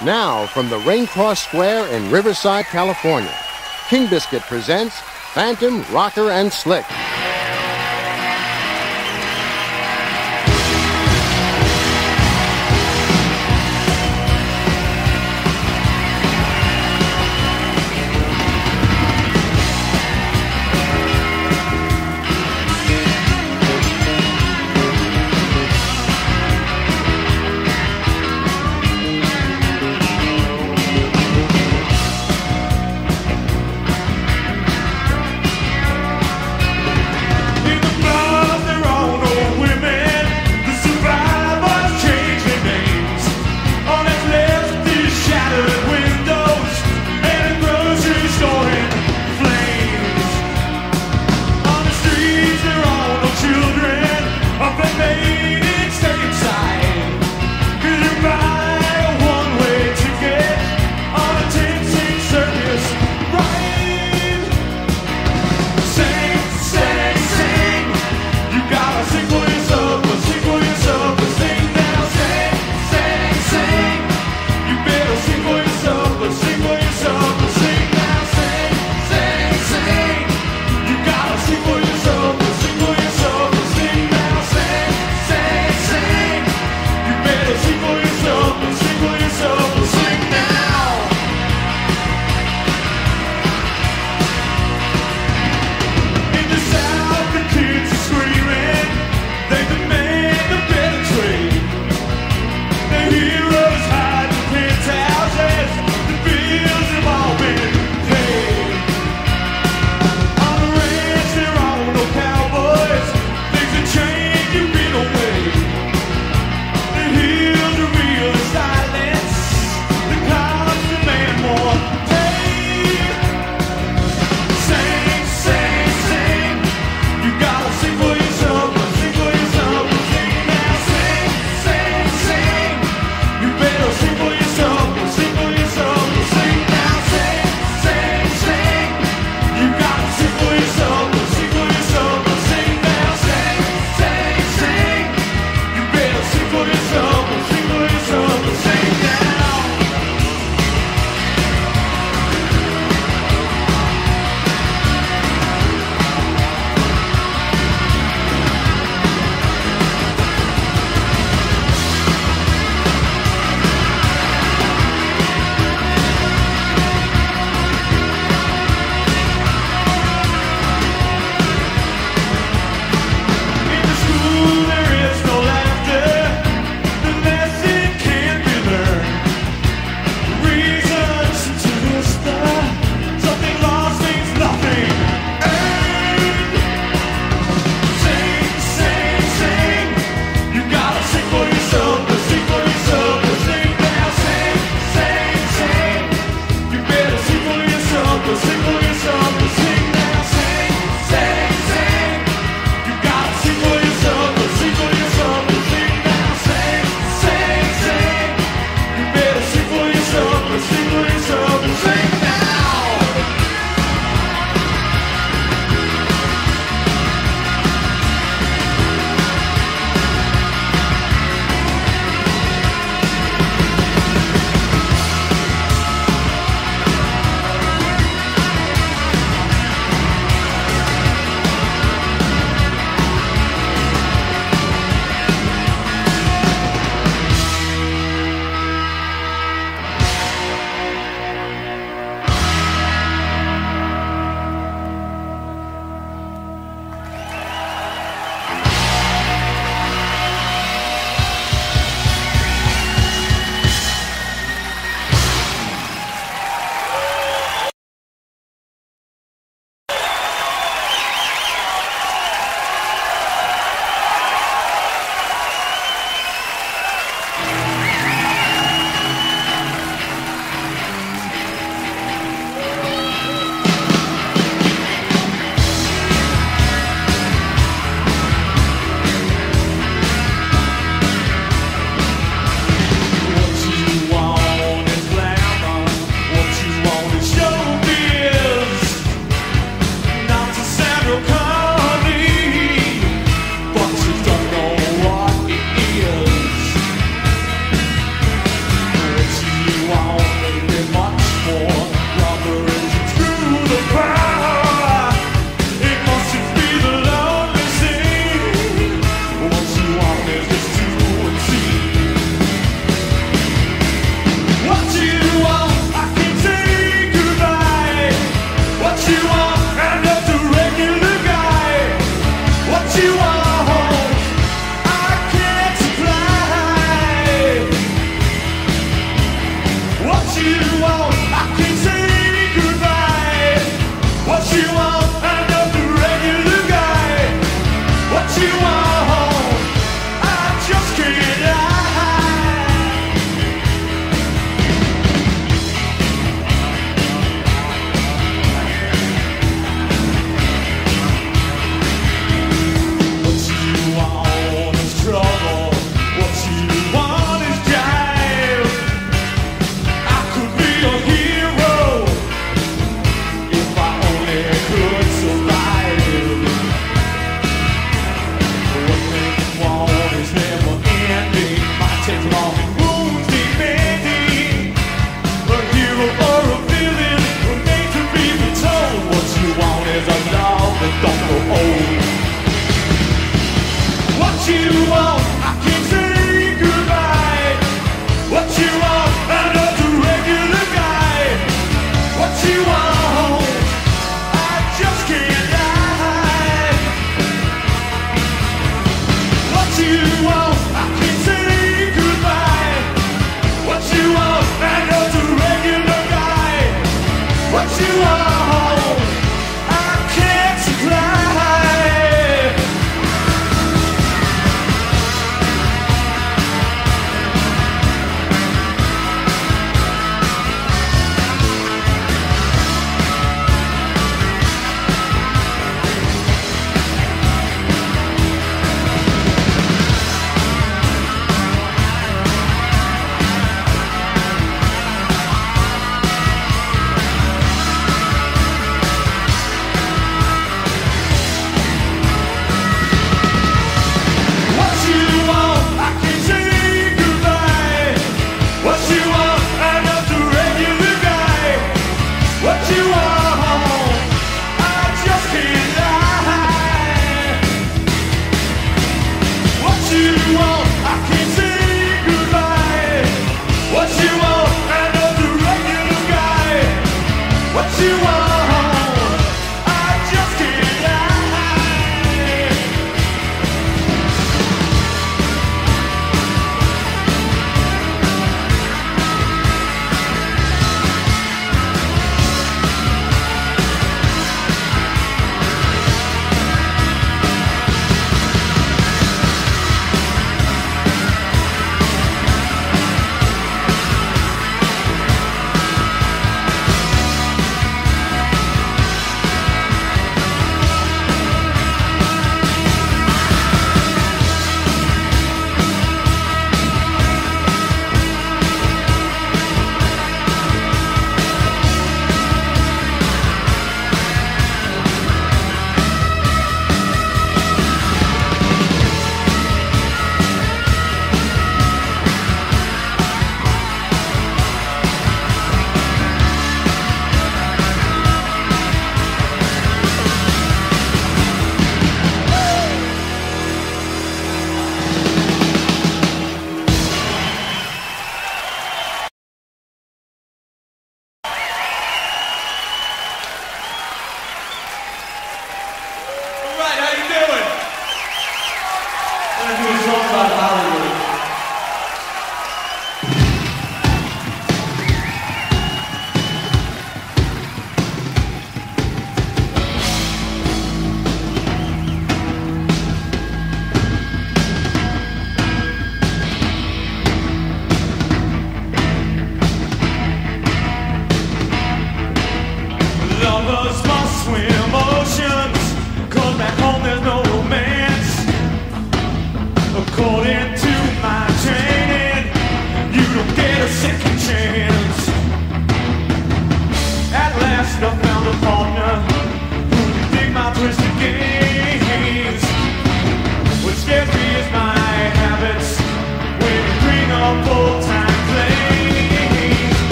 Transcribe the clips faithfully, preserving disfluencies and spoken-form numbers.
Now, from the Raincross Square in Riverside, California, King Biscuit presents Phantom, Rocker, and Slick.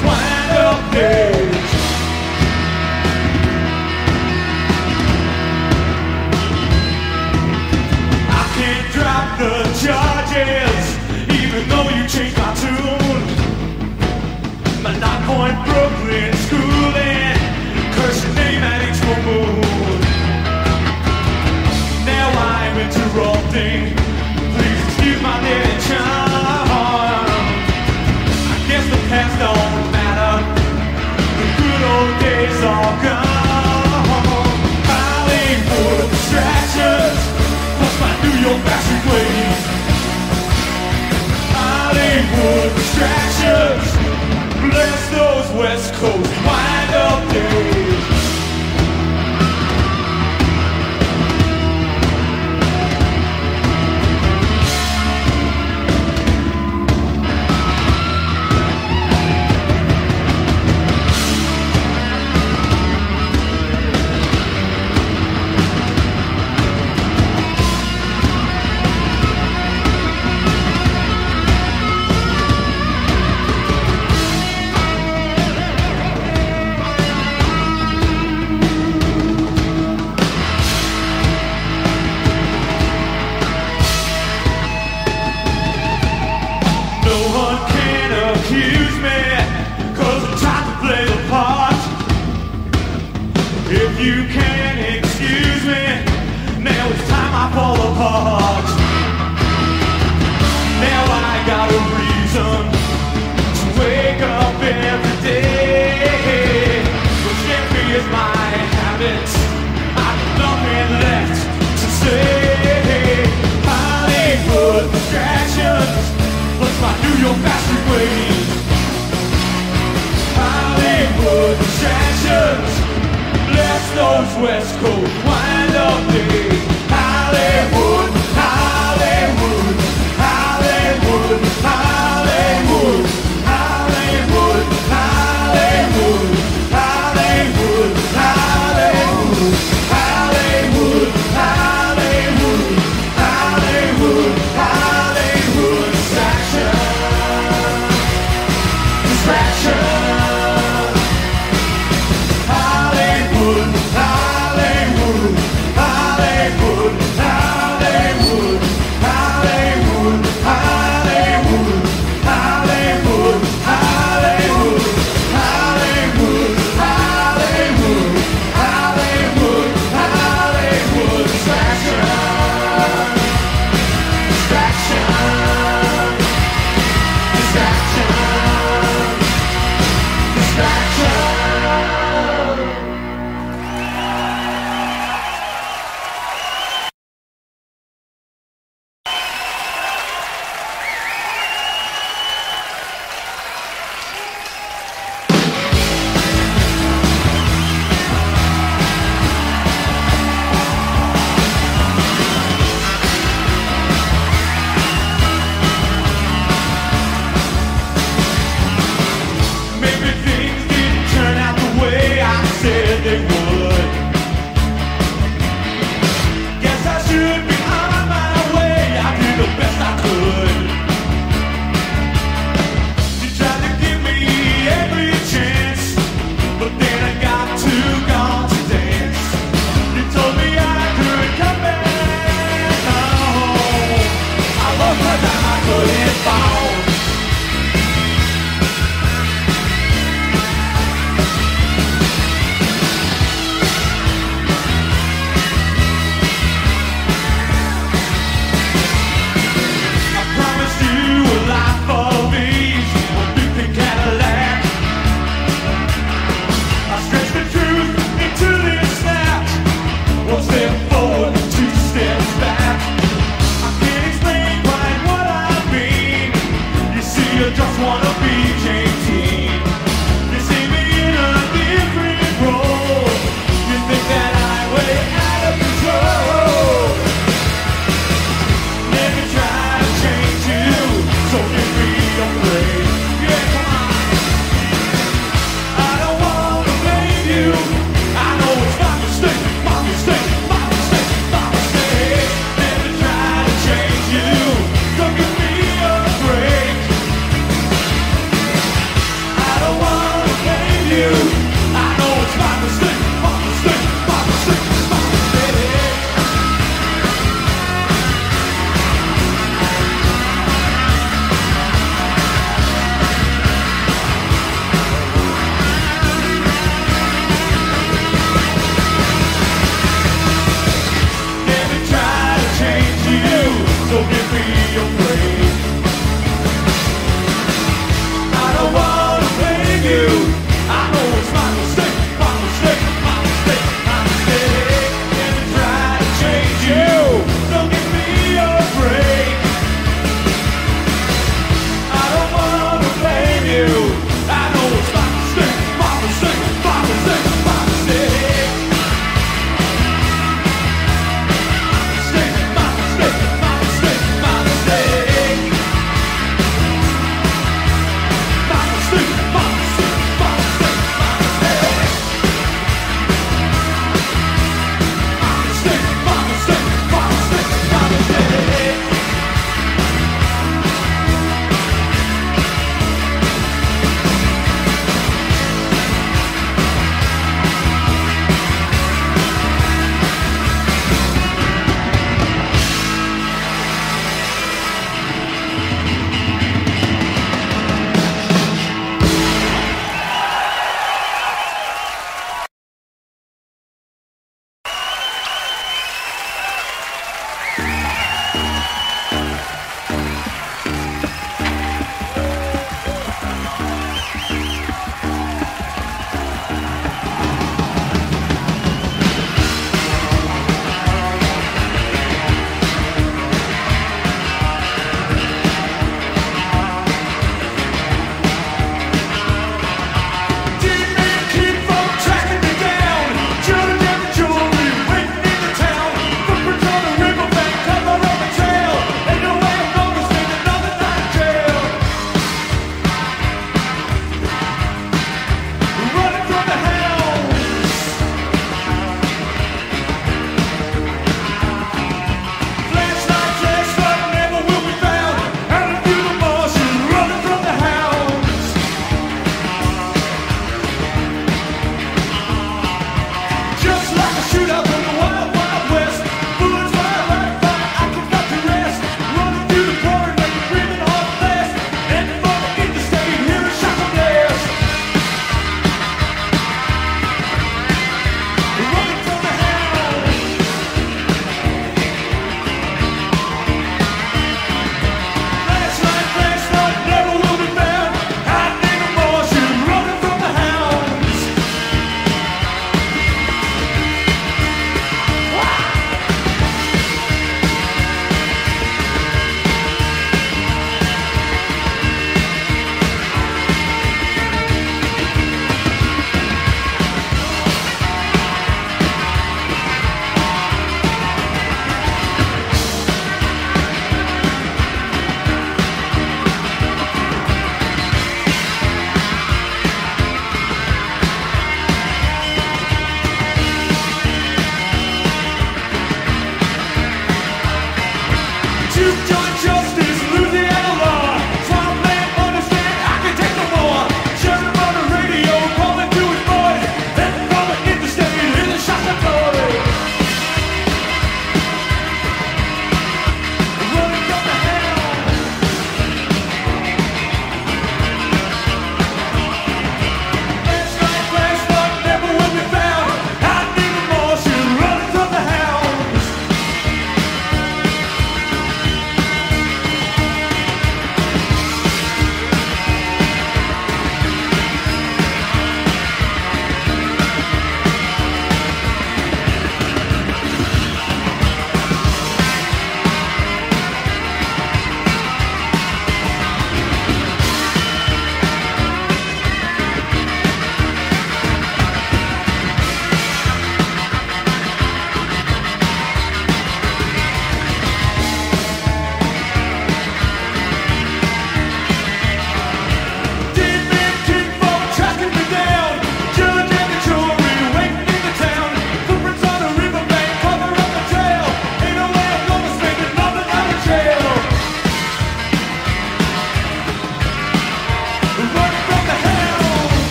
wind up days. I can't drop the charges, even though you changed my tune. My nine point Brooklyn schooling, curse your name at each full moon. Now I'm interrupting, please excuse my dead charm. I guess the past don't matter, the good old days are gone. Hollywood distractions, plus my New York bastard ways. Hollywood distractions, bless those West Coast wind-up days. You can't excuse me, now it's time I fall apart. Now I got a reason to wake up every day. But scary is my habit, I've nothing left to say. Hollywood distractions, plus my New York bastard ways. Hollywood distractions, bless those West Coast wind-up days. Hollywood, Hollywood, Hollywood, Hollywood, Hollywood, Hollywood, Hollywood, Hollywood, Hollywood, Hollywood, Hollywood, Hollywood, distraction, distraction. Hollywood, Hollywood, Hollywood, Hollywood, Hollywood, Hollywood, Hollywood, Hollywood, Hollywood, Hollywood, Hollywood, distraction, distraction, distraction, distraction. Maybe things didn't turn out the way I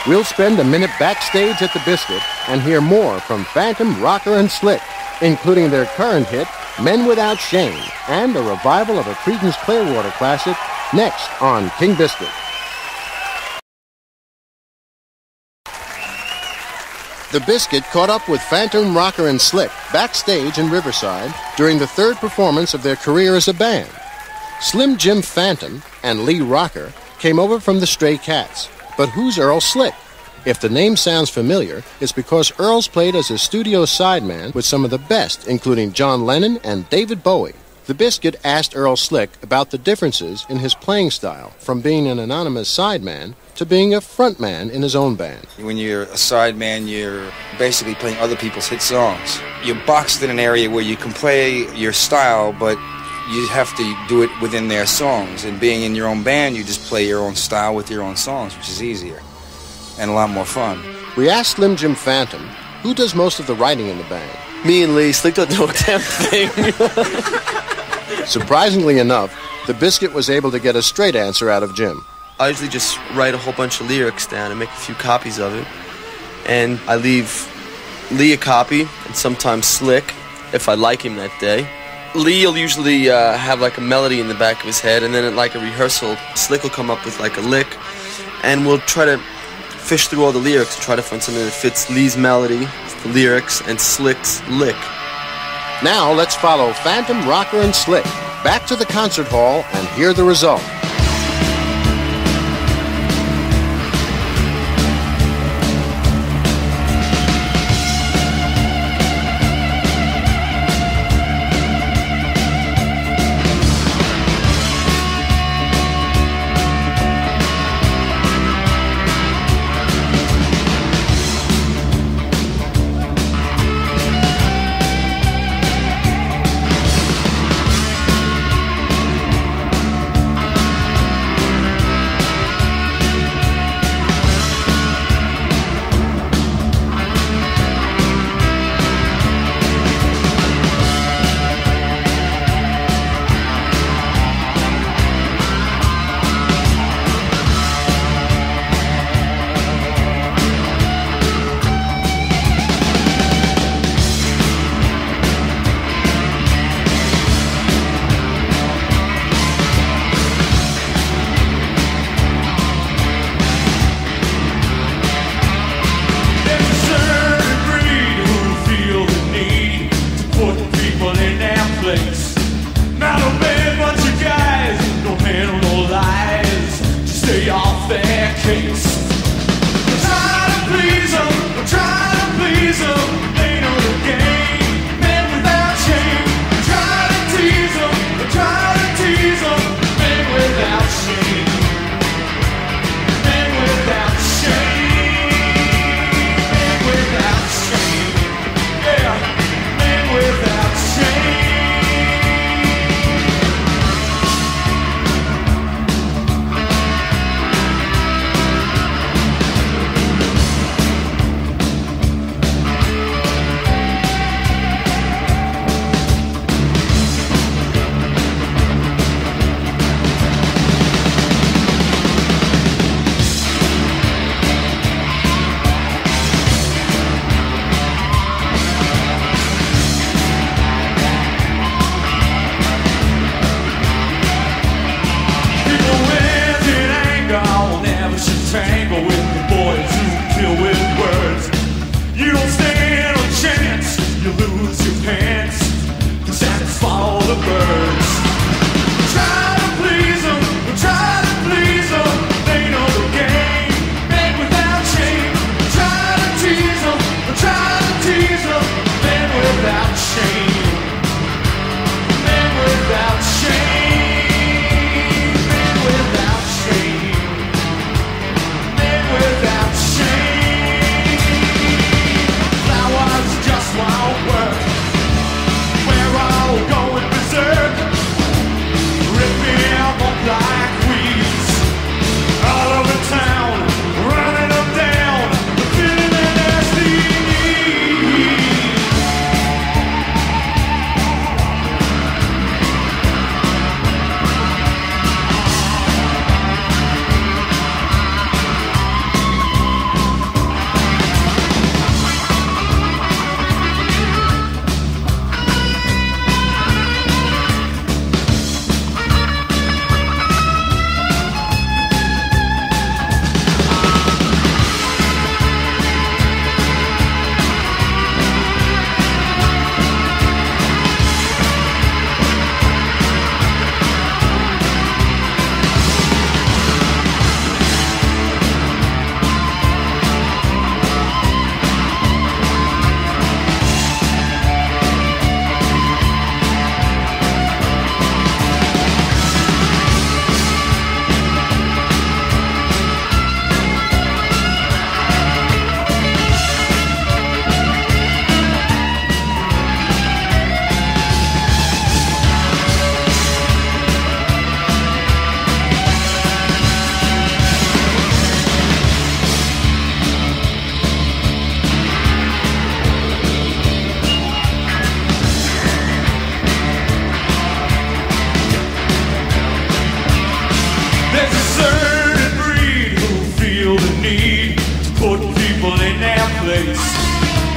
We'll spend a minute backstage at the Biscuit and hear more from Phantom, Rocker, and Slick, including their current hit, Men Without Shame, and a revival of a Creedence Clearwater classic, next on King Biscuit. The Biscuit caught up with Phantom, Rocker, and Slick backstage in Riverside during the third performance of their career as a band. Slim Jim Phantom and Lee Rocker came over from the Stray Cats. But who's Earl Slick? If the name sounds familiar, it's because Earl's played as a studio sideman with some of the best, including John Lennon and David Bowie. The Biscuit asked Earl Slick about the differences in his playing style, from being an anonymous sideman to being a frontman in his own band. When you're a sideman, you're basically playing other people's hit songs. You're boxed in an area where you can play your style, but you have to do it within their songs. And being in your own band, you just play your own style with your own songs, which is easier and a lot more fun. We asked Slim Jim Phantom, who does most of the writing in the band? Me and Lee. Slick don't do a damn thing. Surprisingly enough, the Biscuit was able to get a straight answer out of Jim. I usually just write a whole bunch of lyrics down and make a few copies of it. And I leave Lee a copy, and sometimes Slick, if I like him that day. Lee will usually uh, have like a melody in the back of his head, and then at like a rehearsal, Slick will come up with like a lick, and we'll try to fish through all the lyrics to try to find something that fits Lee's melody, the lyrics, and Slick's lick. Now let's follow Phantom, Rocker, and Slick back to the concert hall and hear the result.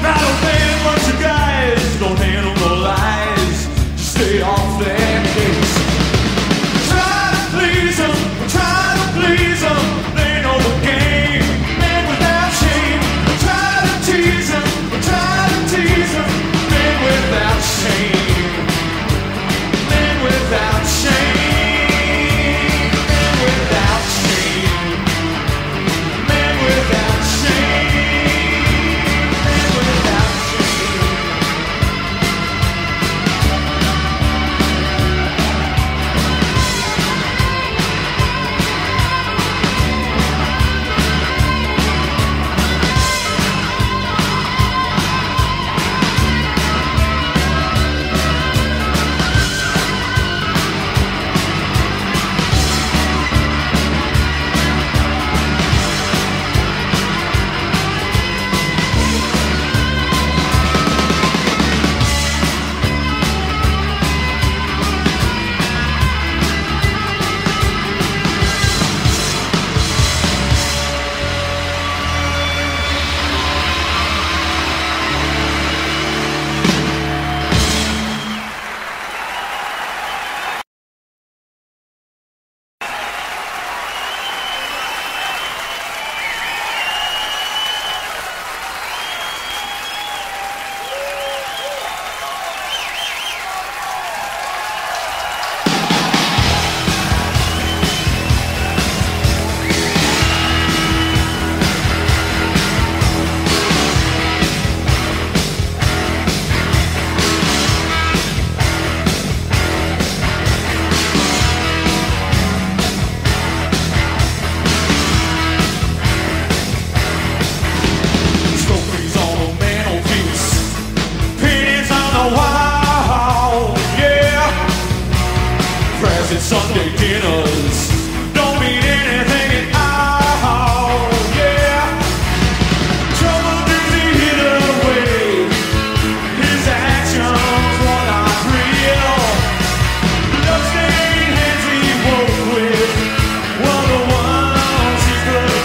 I don't think much of guys don't handle no lies. Just stay off their case. Try to please them, try to please them. They know the game, men without shame. Try to tease them, try to tease them. Men without shame, men without shame. Sunday dinners don't mean anything at all, yeah. Trouble didn't hit away. His actions were not real. Bloodstained hands he woke with were the ones he could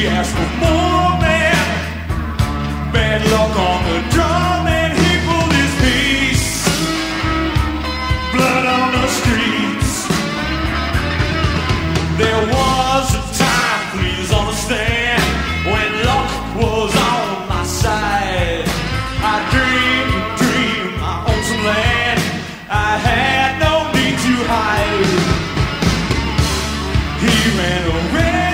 asked for more, man. Bad luck on the drum, and he pulled his piece. Blood on the streets. There was a time, please understand, when luck was on my side. I dreamed a dream, I owned some land. I had no need to hide. He ran away.